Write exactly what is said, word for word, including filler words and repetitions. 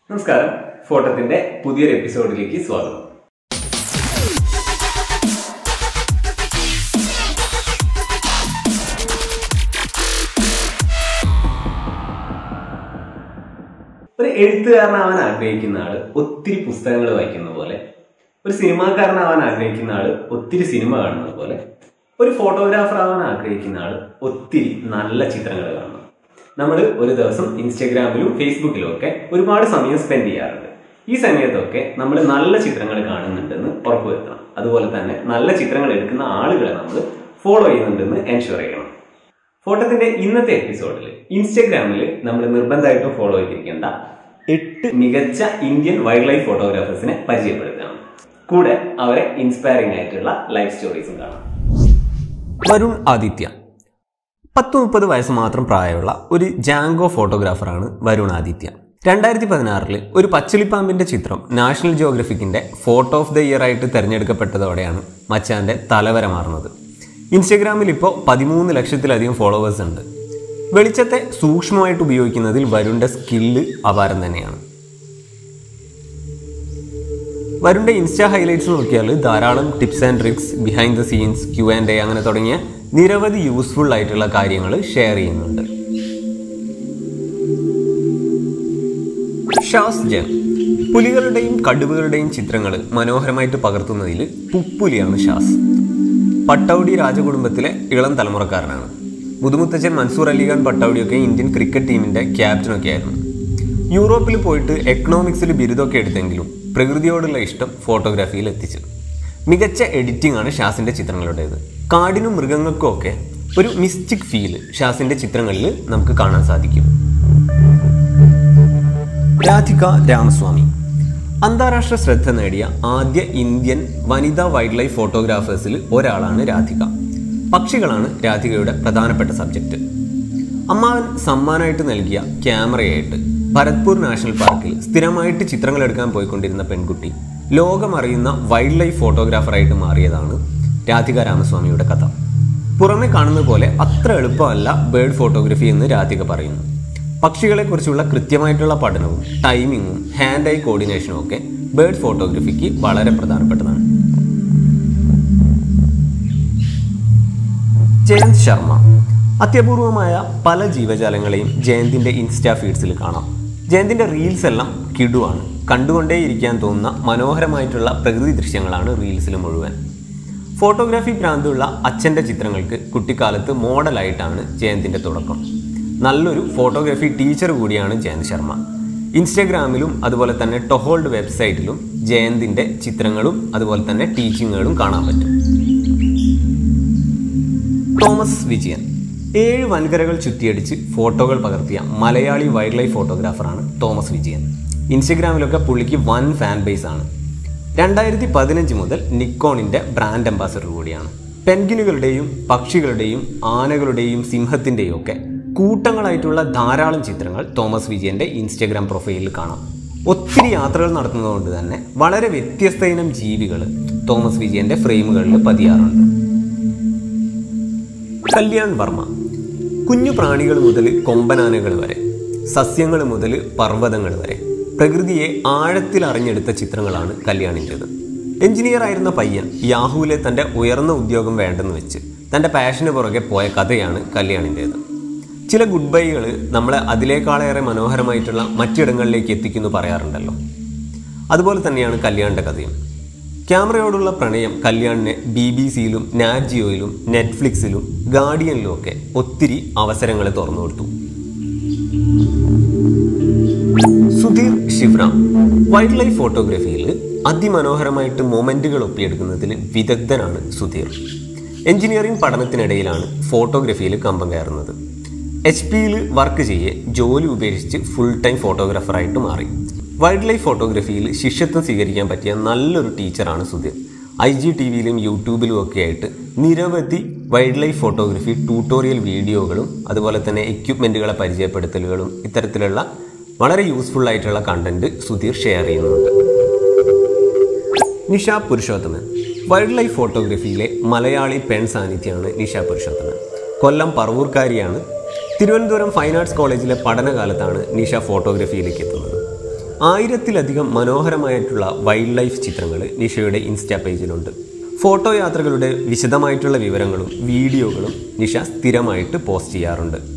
നമസ്കാരം, ഫോട്ടോത്തിന്റെ പുതിയൊരു എപ്പിസോഡിലേക്ക് സ്വാഗതം. ഒരു എഴുത്തുകാരനാവാൻ ആഗ്രഹിക്കുന്ന ആള് ഒത്തിരി പുസ്തകങ്ങൾ വായിക്കുന്ന പോലെ, ഒരു സിനിമാക്കാരനാവാൻ ആഗ്രഹിക്കുന്ന ആള് ഒത്തിരി സിനിമ കാണുന്നത് പോലെ, ഒരു ഫോട്ടോഗ്രാഫർ ആവാൻ ആഗ്രഹിക്കുന്ന ആള് ഒത്തിരി നല്ല ചിത്രങ്ങൾ കാണണം. നമ്മൾ ഒരു ദിവസം ഇൻസ്റ്റഗ്രാമിലും ഫേസ്ബുക്കിലും ഒക്കെ ഒരുപാട് സമയം സ്പെൻഡ് ചെയ്യാറുണ്ട്. ഈ സമയത്തൊക്കെ നമ്മൾ നല്ല ചിത്രങ്ങൾ കാണുന്നുണ്ടെന്ന് ഉറപ്പുവരുത്തണം. അതുപോലെ തന്നെ നല്ല ചിത്രങ്ങൾ എടുക്കുന്ന ആളുകളെ നമ്മൾ ഫോളോ ചെയ്യുന്നുണ്ടെന്ന് എൻഷുർ ചെയ്യണം. ഫോട്ടോത്തിന്റെ ഇന്നത്തെ എപ്പിസോഡിൽ ഇൻസ്റ്റഗ്രാമിൽ നമ്മൾ നിർബന്ധമായിട്ടും ഫോളോ ചെയ്തിരിക്കേണ്ട എട്ട് മികച്ച ഇന്ത്യൻ വൈൽഡ് ലൈഫ് ഫോട്ടോഗ്രാഫേഴ്സിനെ പരിചയപ്പെടുത്തണം. കൂടെ അവരെ ഇൻസ്പയറിംഗ് ആയിട്ടുള്ള ലൈഫ് സ്റ്റോറീസും കാണാം. വരുൺ ആദിത്യ പത്ത് മുപ്പത് വയസ്സ് മാത്രം പ്രായമുള്ള ഒരു ജാങ്കോ ഫോട്ടോഗ്രാഫറാണ് വരുൺ ആദിത്യ. രണ്ടായിരത്തി പതിനാറില് ഒരു പച്ചളിപ്പാമ്പിന്റെ ചിത്രം നാഷണൽ ജിയോഗ്രഫിക്കിന്റെ ഫോട്ടോ ഓഫ് ദ ഇയർ ആയിട്ട് തെരഞ്ഞെടുക്കപ്പെട്ടതോടെയാണ് മച്ചാന്റെ തലവര മാറുന്നത്. ഇൻസ്റ്റഗ്രാമിൽ ഇപ്പോൾ പതിമൂന്ന് ലക്ഷത്തിലധികം ഫോളോവേഴ്സ് ഉണ്ട്. വെളിച്ചത്തെ സൂക്ഷ്മമായിട്ട് ഉപയോഗിക്കുന്നതിൽ വരുണിന്റെ സ്കില്ല് അപാരം തന്നെയാണ്. വരുണിന്റെ ഇൻസ്റ്റാ ഹൈലൈറ്റ്സ് നോക്കിയാൽ ധാരാളം tips and tricks, behind the scenes, Q and A അങ്ങനെ തുടങ്ങിയ നിരവധി യൂസ്ഫുൾ ആയിട്ടുള്ള കാര്യങ്ങൾ ഷെയർ ചെയ്യുന്നുണ്ട്. ഷാസ് ജൻ പുലികളുടെയും കടുവകളുടെയും ചിത്രങ്ങൾ മനോഹരമായിട്ട് പകർത്തുന്നതിൽ പുപ്പുലിയാണ് ഷാസ്. പട്ടൗഡി രാജകുടുംബത്തിലെ ഇളം തലമുറക്കാരനാണ്. മുതുമുത്തച്ഛൻ മൻസൂർ അലിഖാൻ പട്ടൗഡിയൊക്കെ ഇന്ത്യൻ ക്രിക്കറ്റ് ടീമിന്റെ ക്യാപ്റ്റനൊക്കെ ആയിരുന്നു. യൂറോപ്പിൽ പോയിട്ട് എക്കണോമിക്സിൽ ബിരുദമൊക്കെ എടുത്തെങ്കിലും പ്രകൃതിയോടുള്ള ഇഷ്ടം ഫോട്ടോഗ്രാഫിയിൽ എത്തിച്ചു. മികച്ച എഡിറ്റിംഗ് ആണ് ഷാസിന്റെ ചിത്രങ്ങളുടേത്. കാടിനും മൃഗങ്ങൾക്കും ഒക്കെ ഒരു മിസ്റ്റിക് ഫീല് ഷാസിന്റെ ചിത്രങ്ങളിൽ നമുക്ക് കാണാൻ സാധിക്കും. രാധിക രാമസ്വാമി അന്താരാഷ്ട്ര ശ്രദ്ധ നേടിയ ആദ്യ ഇന്ത്യൻ വനിതാ വൈൽഡ് ലൈഫ് ഫോട്ടോഗ്രാഫേഴ്സിൽ ഒരാളാണ് രാധിക. പക്ഷികളാണ് രാധികയുടെ പ്രധാനപ്പെട്ട സബ്ജക്റ്റ്. അമ്മാവൻ സമ്മാനമായിട്ട് നൽകിയ ക്യാമറയായിട്ട് ഭരത്പൂർ നാഷണൽ പാർക്കിൽ സ്ഥിരമായിട്ട് ചിത്രങ്ങൾ എടുക്കാൻ പോയിക്കൊണ്ടിരുന്ന പെൺകുട്ടി ലോകമറിയുന്ന വൈൽഡ് ലൈഫ് ഫോട്ടോഗ്രാഫറായിട്ട് മാറിയതാണ് രാധിക രാമസ്വാമിയുടെ കഥ. പുറമെ കാണുന്ന പോലെ അത്ര എളുപ്പമല്ല ബേർഡ് ഫോട്ടോഗ്രഫി എന്ന് രാധിക പറയുന്നു. പക്ഷികളെക്കുറിച്ചുള്ള കൃത്യമായിട്ടുള്ള പഠനവും ടൈമിങ്ങും ഹാൻഡ് ഐ കോർഡിനേഷനും ഒക്കെ ബേർഡ് ഫോട്ടോഗ്രഫിക്ക് വളരെ പ്രധാനപ്പെട്ടതാണ്. ജയന്ത് ശർമ്മ അത്യപൂർവമായ പല ജീവജാലങ്ങളെയും ജയന്തിന്റെ ഇൻസ്റ്റാ ഫീഡ്സിൽ കാണാം. ജയന്തിന്റെ റീൽസ് എല്ലാം കിടുവാണ്. കണ്ടുകൊണ്ടേയിരിക്കാൻ തോന്നുന്ന മനോഹരമായിട്ടുള്ള പ്രകൃതി ദൃശ്യങ്ങളാണ് റീൽസിൽ മുഴുവൻ. ഫോട്ടോഗ്രാഫി ഭ്രാന്തുള്ള അച്ഛൻ്റെ ചിത്രങ്ങൾക്ക് കുട്ടിക്കാലത്ത് മോഡലായിട്ടാണ് ജയന്തിൻ്റെ തുടക്കം. നല്ലൊരു ഫോട്ടോഗ്രാഫി ടീച്ചർ കൂടിയാണ് ജയന്ത് ശർമ്മ. ഇൻസ്റ്റഗ്രാമിലും അതുപോലെ തന്നെ ടൊഹോൾഡ് വെബ്സൈറ്റിലും ജയന്തിൻ്റെ ചിത്രങ്ങളും അതുപോലെ തന്നെ ടീച്ചിങ്ങുകളും കാണാൻ പറ്റും. തോമസ് വിജയൻ ഏഴ് വൻകരകൾ ചുറ്റിയടിച്ച് ഫോട്ടോകൾ പകർത്തിയ മലയാളി വൈൽഡ് ലൈഫ് ഫോട്ടോഗ്രാഫറാണ് തോമസ് വിജയൻ. ഇൻസ്റ്റഗ്രാമിലൊക്കെ പുള്ളിക്ക് വൻ ഫാൻ ബേസ് ആണ്. രണ്ടായിരത്തി പതിനഞ്ച് മുതൽ നിക്കോണിൻ്റെ ബ്രാൻഡ് അംബാസഡർ കൂടിയാണ്. പെൻഗ്വിനുകളുടെയും പക്ഷികളുടെയും ആനകളുടെയും സിംഹത്തിൻ്റെയും ഒക്കെ കൂട്ടങ്ങളായിട്ടുള്ള ധാരാളം ചിത്രങ്ങൾ തോമസ് വിജയൻ്റെ ഇൻസ്റ്റഗ്രാം പ്രൊഫൈലിൽ കാണാം. ഒത്തിരി യാത്രകൾ നടത്തുന്നതുകൊണ്ട് തന്നെ വളരെ വ്യത്യസ്ത ഇനം ജീവികൾ തോമസ് വിജയൻ്റെ ഫ്രെയിമുകളിൽ പതിയാറുണ്ട്. കല്യാൺ വർമ്മ കുഞ്ഞു പ്രാണികൾ മുതൽ കൊമ്പനാനകൾ വരെ, സസ്യങ്ങൾ മുതൽ പർവ്വതങ്ങൾ വരെ പ്രകൃതിയെ ആഴത്തിൽ അറിഞ്ഞെടുത്ത ചിത്രങ്ങളാണ് കല്യാണിൻ്റേത്. എഞ്ചിനീയർ ആയിരുന്ന പയ്യൻ യാഹൂവിലെ തൻ്റെ ഉയർന്ന ഉദ്യോഗം വേണ്ടെന്ന് വെച്ച് തൻ്റെ പാഷന് പുറകെ പോയ കഥയാണ് കല്യാണിൻ്റേത്. ചില ഗുഡ് ബൈകൾ നമ്മളെ അതിലേക്കാളേറെ മനോഹരമായിട്ടുള്ള മറ്റിടങ്ങളിലേക്ക് എത്തിക്കുന്നു പറയാറുണ്ടല്ലോ. അതുപോലെ തന്നെയാണ് കല്യാണിൻ്റെ കഥയും. ക്യാമറയോടുള്ള പ്രണയം കല്യാണിനെ ബി ബി സിയിലും നാറ്റ് ജിയോയിലും നെറ്റ്ഫ്ലിക്സിലും ഗാർഡിയനിലും ഒക്കെ ഒത്തിരി അവസരങ്ങൾ തുറന്നു കൊടുത്തു. സുധീർ ശിവറാം വൈൽഡ് ലൈഫ് ഫോട്ടോഗ്രാഫിയിൽ അതിമനോഹരമായിട്ട് മൊമെന്റുകൾ ഒപ്പിയെടുക്കുന്നതിൽ വിദഗ്ധനാണ് സുധീർ. എഞ്ചിനീയറിംഗ് പഠനത്തിനിടയിലാണ് ഫോട്ടോഗ്രാഫിയിൽ കമ്പം കയറുന്നത്. എച്ച് പിയിൽ വർക്ക് ചെയ്യേ ജോലി ഉപേക്ഷിച്ച് ഫുൾ ടൈം ഫോട്ടോഗ്രാഫറായിട്ട് മാറി. വൈൽഡ് ലൈഫ് ഫോട്ടോഗ്രാഫിയിൽ ശിഷ്യത്വം സ്വീകരിക്കാൻ പറ്റിയ നല്ലൊരു ടീച്ചറാണ് സുധീർ. ഐ ജി ടി വിയിലും യൂട്യൂബിലും ഒക്കെ ആയിട്ട് നിരവധി വൈൽഡ് ലൈഫ് ഫോട്ടോഗ്രാഫി ട്യൂട്ടോറിയൽ വീഡിയോകളും അതുപോലെ തന്നെ എക്യുപ്മെൻറ്റുകളെ പരിചയപ്പെടുത്തലുകളും ഇത്തരത്തിലുള്ള വളരെ യൂസ്ഫുൾ ആയിട്ടുള്ള കണ്ടന്റ് സുധീർ ഷെയർ ചെയ്യുന്നുണ്ട്. നിഷ പുരുഷോത്തമൻ വൈൽഡ് ലൈഫ് ഫോട്ടോഗ്രാഫിയിലെ മലയാളി പെൺ സാന്നിധ്യമാണ് നിഷ പുരുഷോത്തമൻ. കൊല്ലം പറവൂർക്കാരിയാണ്. തിരുവനന്തപുരം ഫൈൻ ആർട്സ് കോളേജിലെ പഠനകാലത്താണ് നിഷ ഫോട്ടോഗ്രാഫിയിലേക്ക് എത്തുന്നത്. ആയിരത്തിലധികം മനോഹരമായിട്ടുള്ള വൈൽഡ് ലൈഫ് ചിത്രങ്ങൾ നിഷയുടെ ഇൻസ്റ്റാ പേജിലുണ്ട്. ഫോട്ടോ യാത്രകളുടെ വിശദമായിട്ടുള്ള വിവരങ്ങളും വീഡിയോകളും നിഷ സ്ഥിരമായിട്ട് പോസ്റ്റ് ചെയ്യാറുണ്ട്.